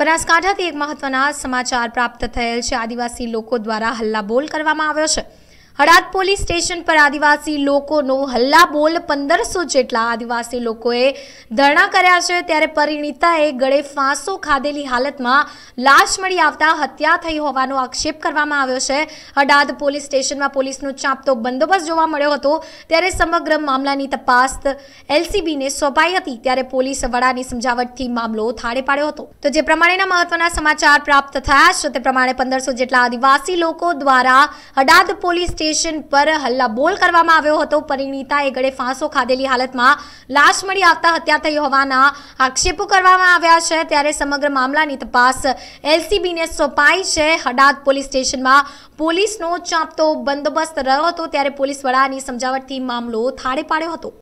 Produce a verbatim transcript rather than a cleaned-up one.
બનાસકાંઠાથી એક મહત્વના સમાચાર પ્રાપ્ત થયેલ છે। આદિવાસી લોકો દ્વારા હલ્લાબોલ કરવામાં આવ્યો છે। હડાદ પોલીસ સ્ટેશન પર આદિવાસી લોકોનો હલ્લાબોલ પંદરસો જેટલા આદિવાસી લોકોએ ધરણા કર્યા છે। ત્યારે પરિણીતાએ ગળે ફાંસો ખાધેલી હાલતમાં લાશ મળી આવતા હત્યા થઈ હોવાનો આક્ષેપ કરવામાં આવ્યો છે। હડાદ પોલીસ સ્ટેશનમાં પોલીસનો ચાંપતો બંદોબસ્ત જોવા મળ્યો હતો। ત્યારે સમગ્ર મામલાની તપાસ એલસીબીને સોંપાઈ હતી। ત્યારે પોલીસ વડાની સમજાવટથી મામલો થાળે પાડ્યો હતો। તો જે પ્રમાણેના મહત્વના સમાચાર પ્રાપ્ત થયા છે તે પ્રમાણે પંદરસો જેટલા આદિવાસી લોકો દ્વારા હડાદ પોલીસ स्टेशन पर हल्लाबोल करवामां आव्यो हतो। परिणीताए गळे फांसो खाधेली हालतमां लाश मळी आवता हत्या थई होवाना आक्षेपो करवामां आव्या छे। त्यारे समग्र मामलानी तपास एलसीबी ने सोंपाई छे। हडाद पोलीस स्टेशनमां पोलीसनो चांपतो बंदोबस्त रह्यो हतो। त्यारे पोलीस वडानी समजावटथी मामलो थाळे पाड्यो हतो।